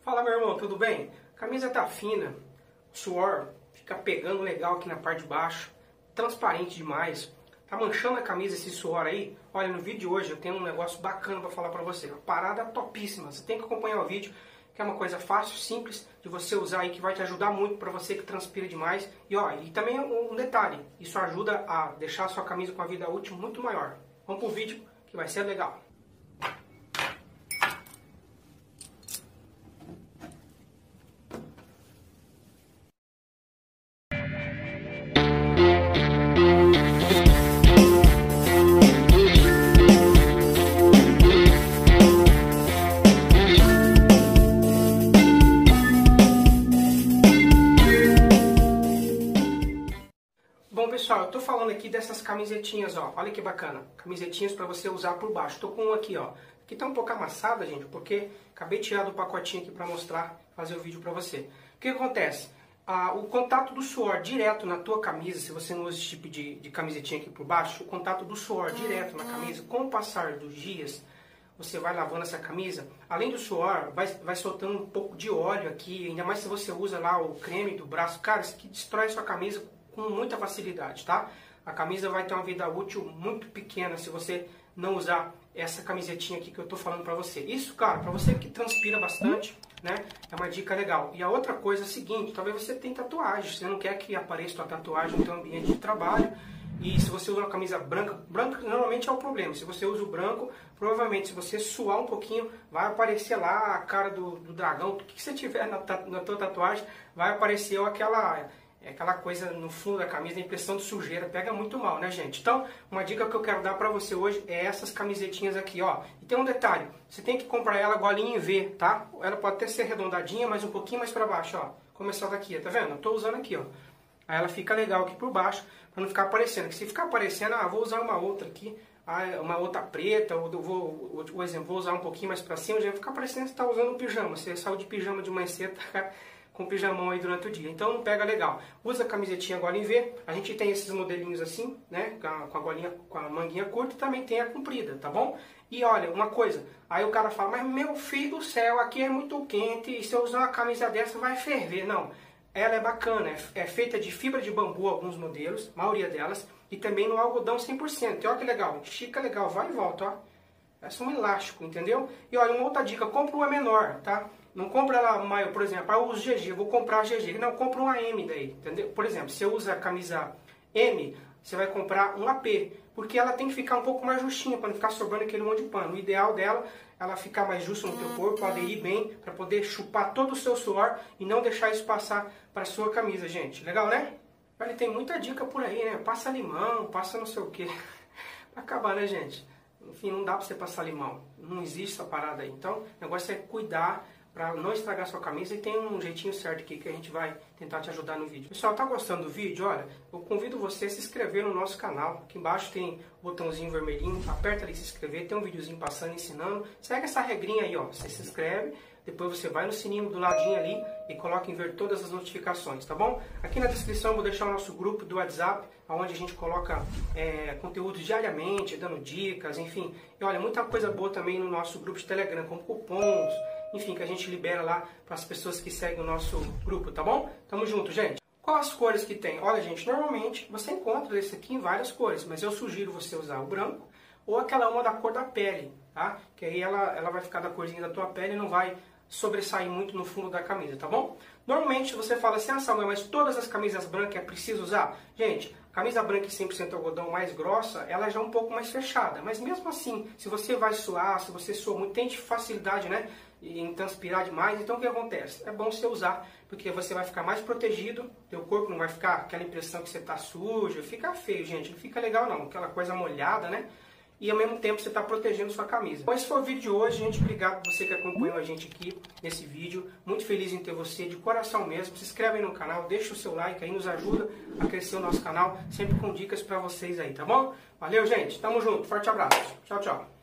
Fala, meu irmão, tudo bem? A camisa tá fina, o suor fica pegando legal aqui na parte de baixo, transparente demais. Tá manchando a camisa esse suor aí? Olha, no vídeo de hoje eu tenho um negócio bacana para falar para você. Uma parada topíssima. Você tem que acompanhar o vídeo, que é uma coisa fácil, simples de você usar aí, que vai te ajudar muito para você que transpira demais. E ó, e também um detalhe, isso ajuda a deixar a sua camisa com a vida útil muito maior. Vamos pro vídeo que vai ser legal. Bom, pessoal, eu tô falando aqui dessas camisetinhas, ó. Olha que bacana. Camisetinhas para você usar por baixo. Tô com uma aqui, ó. Aqui tá um pouco amassada, gente, porque acabei de tirar do pacotinho aqui para mostrar, fazer o vídeo para você. O que acontece? O contato do suor direto na tua camisa, se você não usa esse tipo de camisetinha aqui por baixo, o contato do suor direto na camisa, com o passar dos dias, você vai lavando essa camisa, além do suor, vai soltando um pouco de óleo aqui, ainda mais se você usa lá o creme do braço. Cara, isso aqui destrói a sua camisa com muita facilidade, tá? A camisa vai ter uma vida útil muito pequena se você não usar essa camisetinha aqui que eu tô falando pra você. Isso, cara, pra você que transpira bastante, né? É uma dica legal. E a outra coisa é a seguinte, talvez você tenha tatuagem, você não quer que apareça sua tatuagem no teu ambiente de trabalho. E se você usa uma camisa branca, branca normalmente é o problema. Se você usa o branco, provavelmente se você suar um pouquinho, vai aparecer lá a cara do dragão. O que você tiver na tua tatuagem, vai aparecer aquela coisa no fundo da camisa, a impressão de sujeira, pega muito mal, né, gente? Então, uma dica que eu quero dar pra você hoje é essas camisetinhas aqui, ó. E tem um detalhe, você tem que comprar ela golinha em V, tá? Ela pode até ser arredondadinha, mas um pouquinho mais pra baixo, ó. Como essa daqui, tá vendo? Eu tô usando aqui, ó. Aí ela fica legal aqui por baixo, pra não ficar aparecendo. Que se ficar aparecendo, vou usar uma outra aqui, uma outra preta, ou por exemplo, vou usar um pouquinho mais pra cima, já vai ficar parecendo que você tá usando um pijama. Você saiu de pijama de manhã cedo, tá com pijamão aí durante o dia, então não pega legal. Usa a camisetinha gola em V, a gente tem esses modelinhos assim, né, com a golinha, com a manguinha curta, e também tem a comprida, tá bom? E olha, uma coisa, aí o cara fala, mas meu filho do céu, aqui é muito quente, e se eu usar uma camisa dessa vai ferver. Não, ela é bacana, é feita de fibra de bambu, alguns modelos, a maioria delas, e também no algodão 100%, e olha que legal, estica legal, vai e volta, ó. É só um elástico, entendeu? E olha, uma outra dica, compra uma menor, tá? Não compra ela maior, por exemplo, eu uso GG, vou comprar a GG. Não, compra uma M daí, entendeu? Por exemplo, se você usa a camisa M, você vai comprar um AP, porque ela tem que ficar um pouco mais justinha, para não ficar sobrando aquele monte de pano. O ideal dela, ela ficar mais justa no teu corpo, aderir bem, para poder chupar todo o seu suor e não deixar isso passar para a sua camisa, gente. Legal, né? Olha, tem muita dica por aí, né? Passa limão, passa não sei o que. Vai acabar, né, gente? Enfim, não dá para você passar limão. Não existe essa parada aí. Então, o negócio é cuidar para não estragar sua camisa, e tem um jeitinho certo aqui que a gente vai tentar te ajudar no vídeo. Pessoal, tá gostando do vídeo? Olha, eu convido você a se inscrever no nosso canal. Aqui embaixo tem o botãozinho vermelhinho, aperta ali se inscrever, tem um videozinho passando, ensinando. Segue essa regrinha aí, ó. Você se inscreve, depois você vai no sininho do ladinho ali e coloca em ver todas as notificações, tá bom? Aqui na descrição eu vou deixar o nosso grupo do WhatsApp, onde a gente coloca conteúdos diariamente, dando dicas, enfim. E olha, muita coisa boa também no nosso grupo de Telegram, como cupons, enfim, que a gente libera lá para as pessoas que seguem o nosso grupo, tá bom? Tamo junto, gente. Quais as cores que tem? Olha, gente, normalmente você encontra esse aqui em várias cores, mas eu sugiro você usar o branco ou aquela uma da cor da pele, tá? Que aí ela vai ficar da corzinha da tua pele e não vai sobressair muito no fundo da camisa, tá bom? Normalmente você fala assim, Samuel, mas todas as camisas brancas é preciso usar? Gente, camisa branca em 100% algodão mais grossa, ela já é um pouco mais fechada, mas mesmo assim, se você vai suar, se você sua muito, tem facilidade, né, em transpirar demais, então o que acontece? É bom você usar, porque você vai ficar mais protegido, teu corpo não vai ficar aquela impressão que você tá sujo, fica feio, gente, não fica legal não, aquela coisa molhada, né? E ao mesmo tempo você está protegendo sua camisa. Bom, esse foi o vídeo de hoje, gente. Obrigado por você que acompanhou a gente aqui nesse vídeo. Muito feliz em ter você, de coração mesmo. Se inscreve aí no canal, deixa o seu like aí, nos ajuda a crescer o nosso canal, sempre com dicas para vocês aí, tá bom? Valeu, gente. Tamo junto. Forte abraço. Tchau, tchau.